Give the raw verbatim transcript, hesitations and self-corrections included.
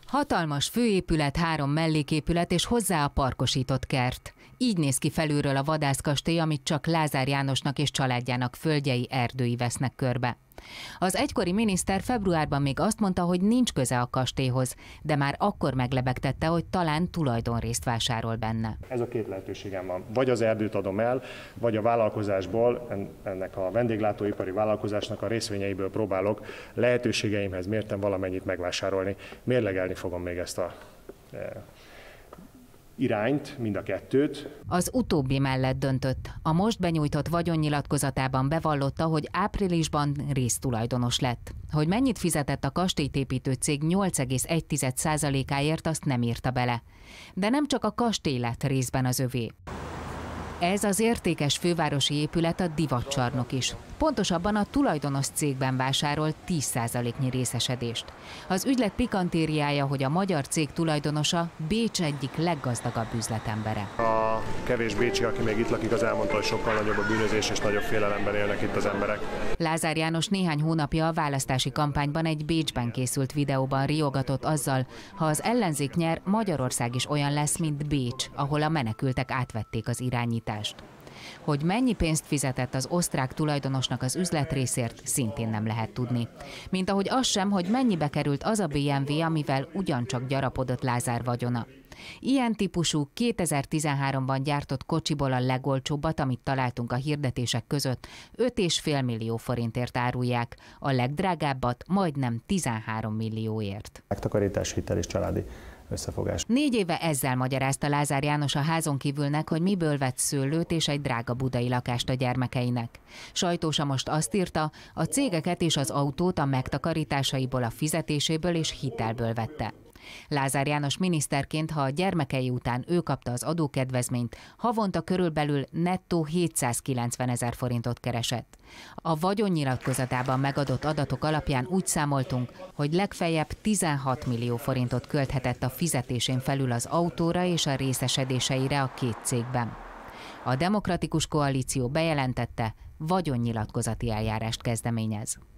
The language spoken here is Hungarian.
Hatalmas főépület, három melléképület és hozzá a parkosított kert. Így néz ki felülről a vadászkastély, amit csak Lázár Jánosnak és családjának földjei, erdői vesznek körbe. Az egykori miniszter februárban még azt mondta, hogy nincs köze a kastélyhoz, de már akkor meglebegtette, hogy talán tulajdonrészt vásárol benne. Ez a két lehetőségem van. Vagy az erdőt adom el, vagy a vállalkozásból, ennek a vendéglátóipari vállalkozásnak a részvényeiből próbálok lehetőségeimhez mérten valamennyit megvásárolni. Mérlegelni fogom még ezt a e, irányt, mind a kettőt. Az utóbbi mellett döntött. A most benyújtott vagyonnyilatkozatában bevallotta, hogy áprilisban résztulajdonos lett. Hogy mennyit fizetett a kastélyt építő cég nyolc egész egy százalékáért, azt nem írta bele. De nem csak a kastély lett részben az övé. Ez az értékes fővárosi épület a divatcsarnok is. Pontosabban a tulajdonos cégben vásárolt tíz százaléknyi részesedést. Az ügylet pikantériája, hogy a magyar cég tulajdonosa Bécs egyik leggazdagabb üzletembere. A kevés bécsi, aki még itt lakik, az elmondta, hogy sokkal nagyobb a bűnözés és nagyobb félelemben élnek itt az emberek. Lázár János néhány hónapja a választási kampányban egy Bécsben készült videóban riogatott azzal, ha az ellenzék nyer, Magyarország is olyan lesz, mint Bécs, ahol a menekültek átvették az irányítást. Hogy mennyi pénzt fizetett az osztrák tulajdonosnak az üzletrészért, szintén nem lehet tudni. Mint ahogy az sem, hogy mennyibe került az a bé em vé, amivel ugyancsak gyarapodott Lázár vagyona. Ilyen típusú kétezer-tizenháromban gyártott kocsiból a legolcsóbbat, amit találtunk a hirdetések között, öt egész öt millió forintért árulják, a legdrágábbat majdnem tizenhárom millióért. Megtakarítás, hitel és családi összefogás. Négy éve ezzel magyarázta Lázár János a házon kívülnek, hogy miből vett szőlőt és egy drága budai lakást a gyermekeinek. Sajtósa most azt írta, a cégeket és az autót a megtakarításaiból, a fizetéséből és hitelből vette. Lázár János miniszterként, ha a gyermekei után ő kapta az adókedvezményt, havonta körülbelül nettó hétszázkilencven ezer forintot keresett. A vagyonnyilatkozatában megadott adatok alapján úgy számoltunk, hogy legfeljebb tizenhat millió forintot költhetett a fizetésén felül az autóra és a részesedéseire a két cégben. A Demokratikus Koalíció bejelentette, vagyonnyilatkozati eljárást kezdeményez.